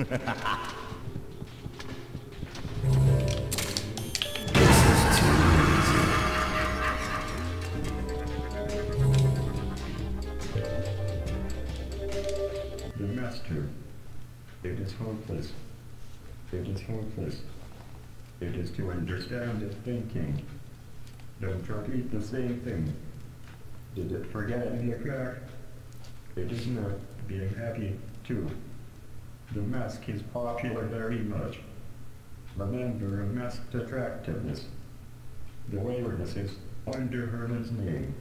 The master. It is hopeless. It is hopeless. It is to understand its thinking. Don't repeat the same thing. Did it forget in the crack? It is not being happy, too. The mask is popular very much. Remember a masked attractiveness. The waywardness is under Herman's name.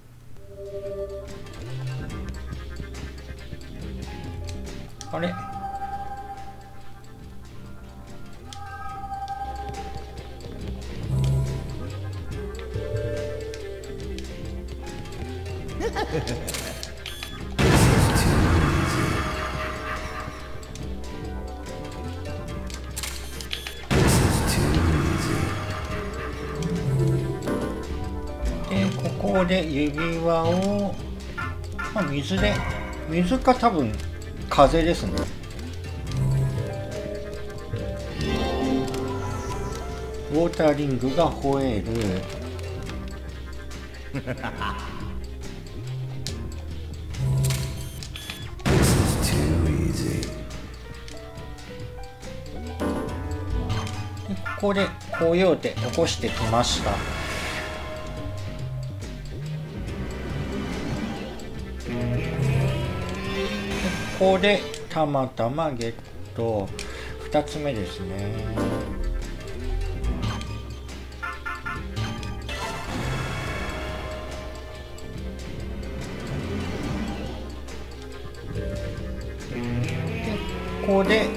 あれでここで指輪を、まあ、水か多分風ですね。ウォーターリングが吠える。でここでコヨーテ起こしてきました。ここでたまたまゲット2つ目ですね。でここで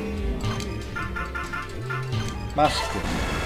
マスク。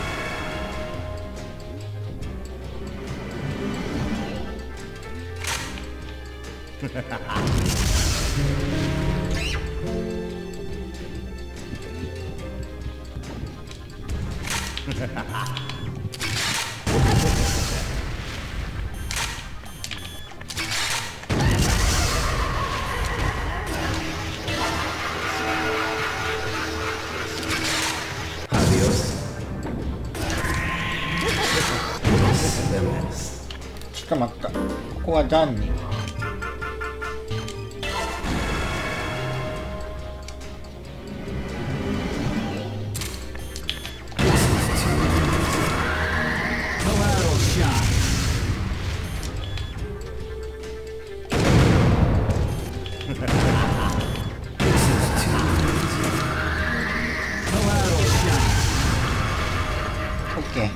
ちょっと待った。ここは段に。OK。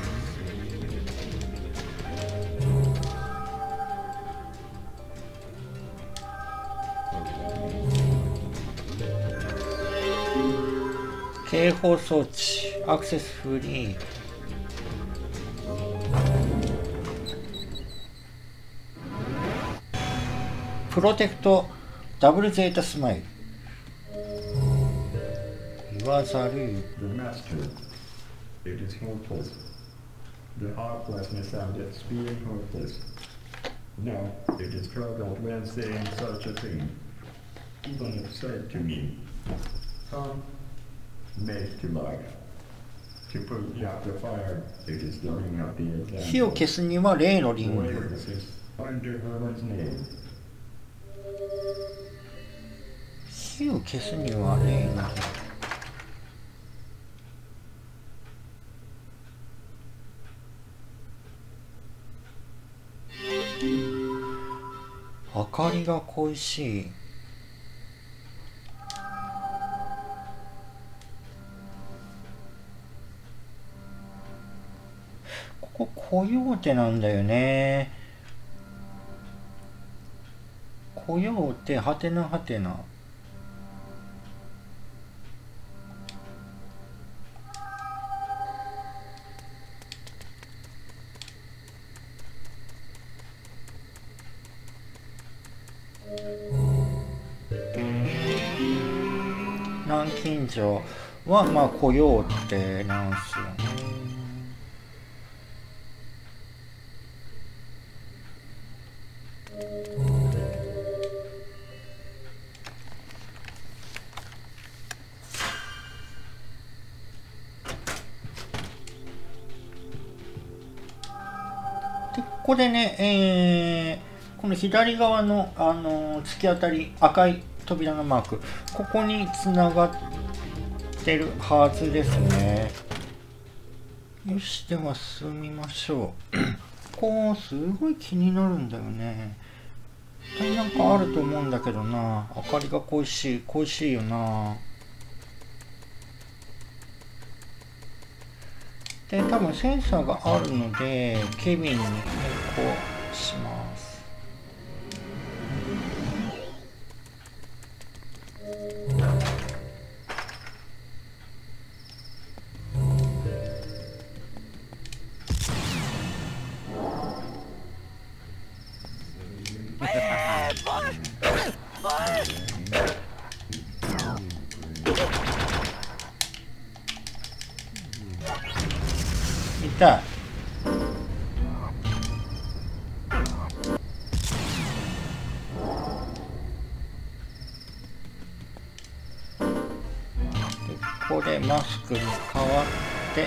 警報装置アクセスフリー。プロテクトダブルゼータスマイル。言わざる。 The master. It is hopeless. The hopelessness and its being hopeless. No, it is struggled when saying such a thing. Even it said to me, come, make to life. To put out the fire, it is doing out the example. 火を消すには例のリング。 Waywardness is under Herman's name. 火を消すには例のリング。明かりが恋しい。ここコヨーテなんだよね。コヨーテはてなはてな。南京錠はまあコヨーテなんすよね。 こでね、この左側の、突き当たり赤い扉のマーク、ここにつながってるはずですね。よし、では進みましょう。ここすごい気になるんだよね。なんかあると思うんだけどな。明かりが恋しいよな。で、多分センサーがあるので、ケビンに変更します。痛い。ここでマスクに変わって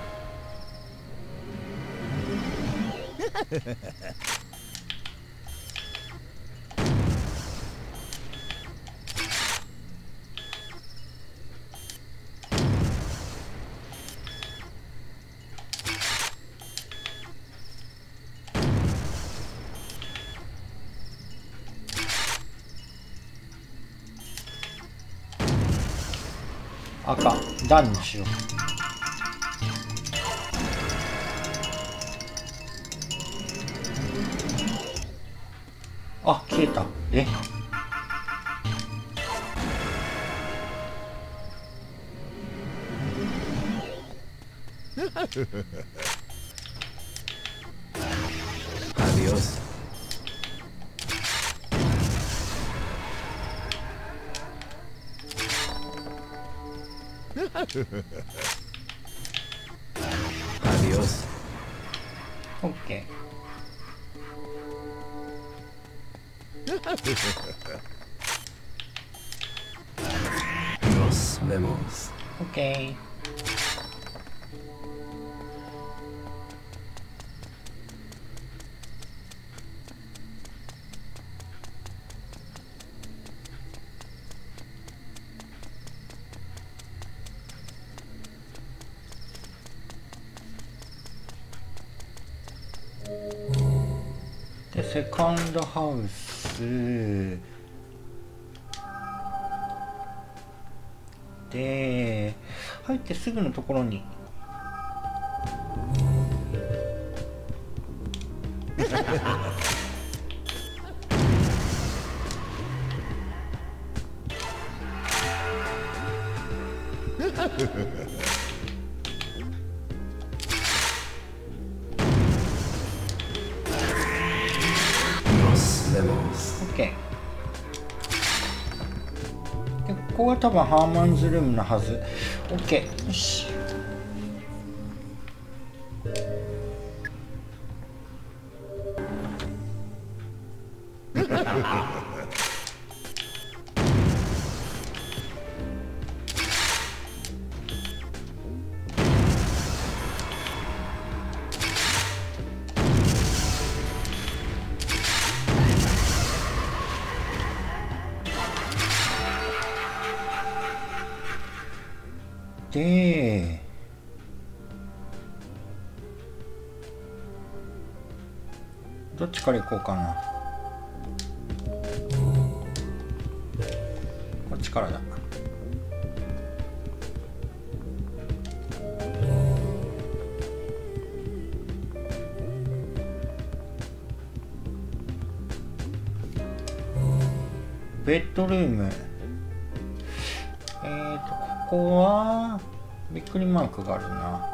赤、ダンにしよう。あ、消えた。え Adiós. Adiós. OK。 Nos vemos. OK。で、セカンドハウスで入ってすぐのところにOK。で、ここが多分ハーマンズルームのはず。OK。よし。で、どっちから行こうかな。こっちからだ。ベッドルーム。ここはびっくりマークがあるな。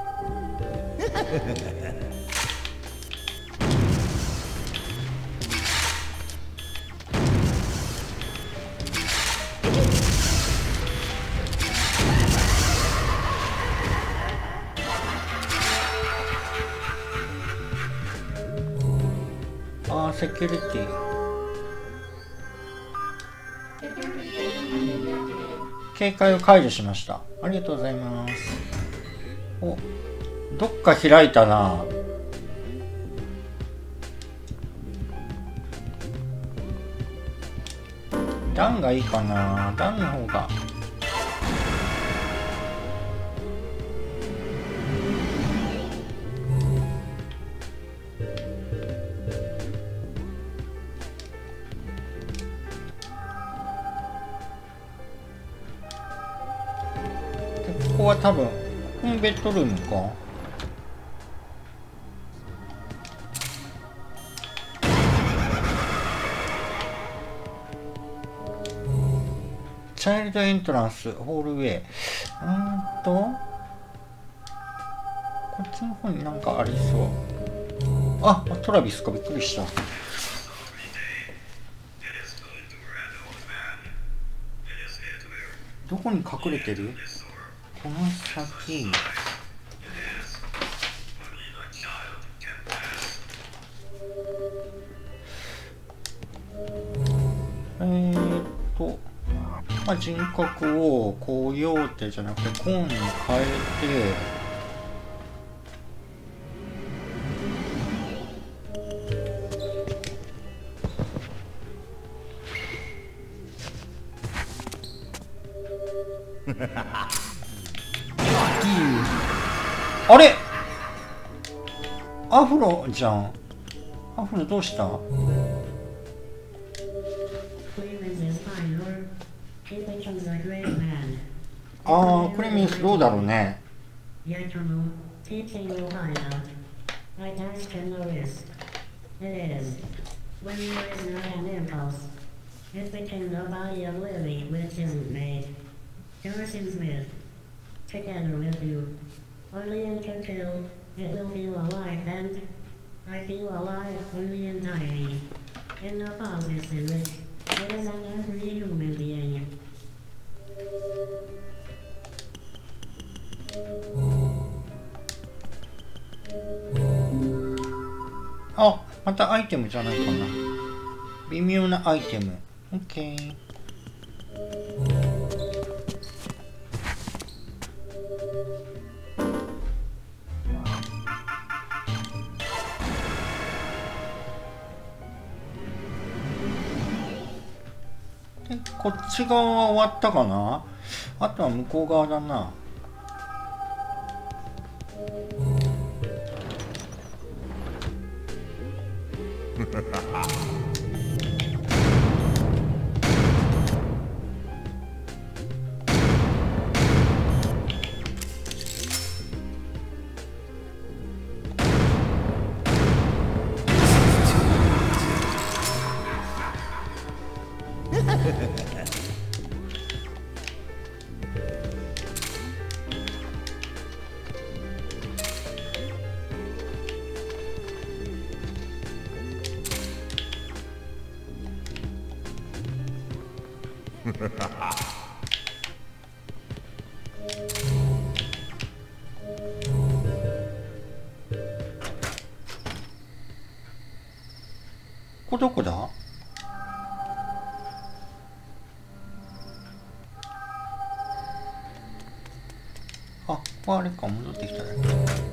あー、セキュリティ。警戒を解除しました。ありがとうございます。お、どっか開いたな。 ダンがいいかな。ダンの方が。ここは多分ベッドルームか。チャイルドエントランスホールウェイ。こっちの方になんかありそう。あ、トラビスか。びっくりした。どこに隠れてる？この先。まあ、人格をコヨーテじゃなくてコーンに変えて、あれアフロじゃん。アフロどうした？ああ、クレミンスどうだろうね。あ、またアイテムじゃないかな。微妙なアイテム。OK。で、こっち側は終わったかな。あとは向こう側だな。ここどこだ？あ、ここあれか、戻ってきたね。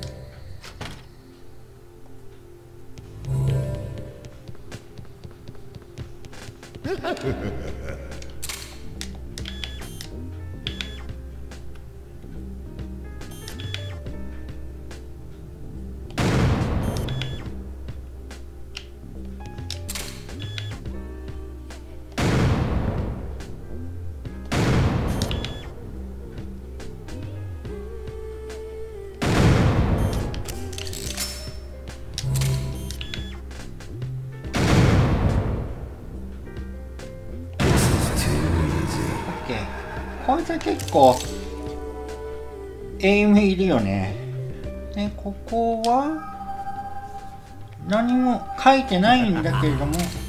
こいつは結構エイムいるよね。で、ここは何も書いてないんだけれども、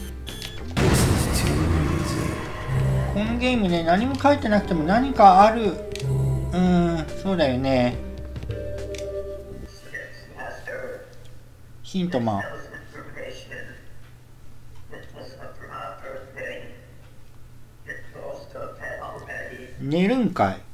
このゲームね、何も書いてなくても何かある。そうだよね。ヒントマン。寝るんかい。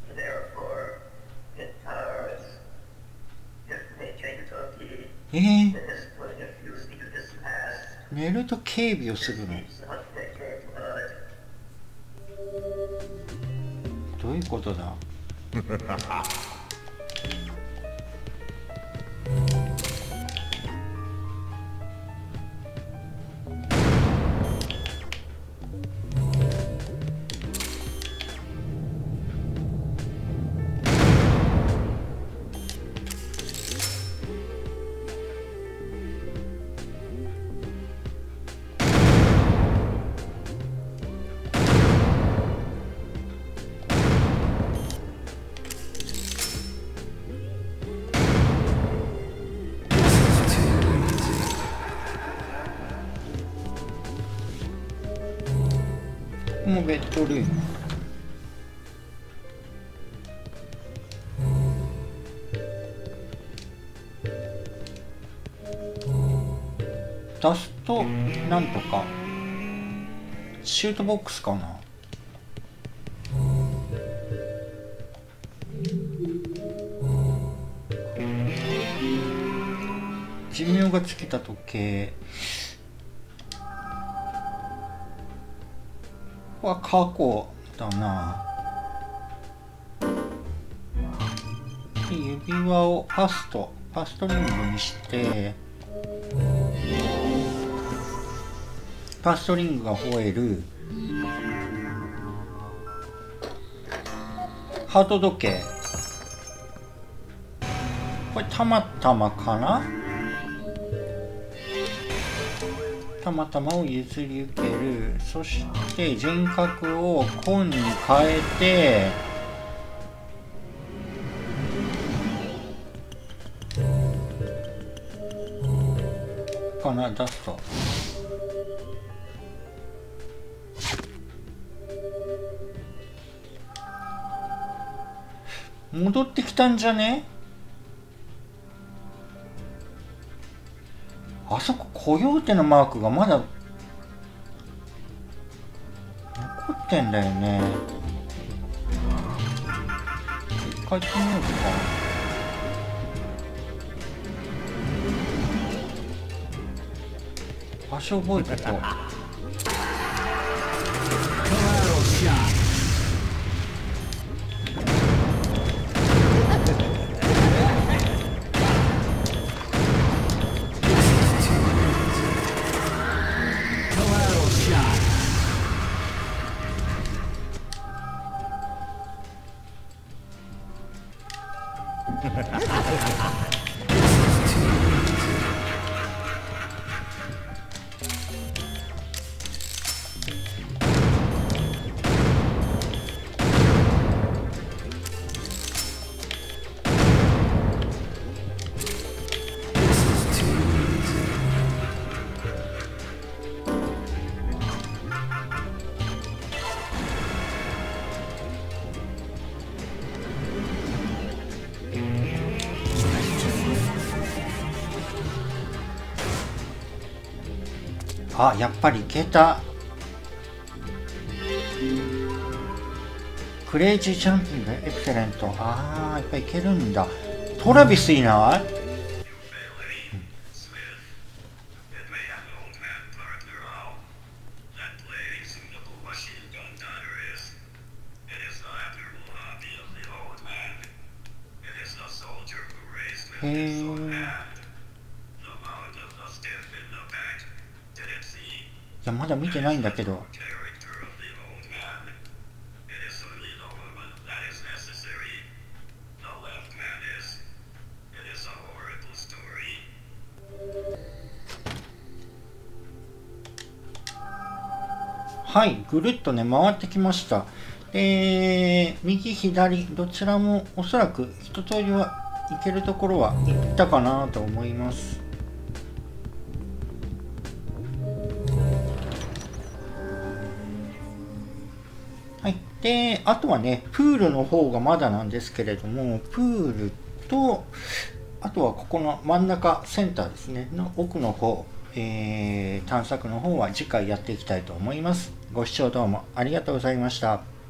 寝ると警備をするの。 ういうことだ。ここもベッドルーム。ダストなんとかシュートボックスかな。寿命が尽きた時計は過去だな。で指輪をパストリングにしてパストリングが吠えるハート時計。これたまたまかな。たまたまを譲り受ける。そして人格を紺に変えてかな。出すと戻ってきたんじゃね。あそこコヨーテのマークがまだ残ってんだよね。一回行ってみようか。場所覚えてと。あ、やっぱりいけた。クレイジージャンピングエクセレント。ああ、やっぱいけるんだ。トラビスいない？へえ。いやまだ見てないんだけど。はい、ぐるっとね回ってきました。右左どちらもおそらく一通りは行けるところは行ったかなと思います。はい、であとはねプールの方がまだなんですけれども、プールとあとはここの真ん中センターですねの奥の方、探索の方は次回やっていきたいと思います。ご視聴どうもありがとうございました。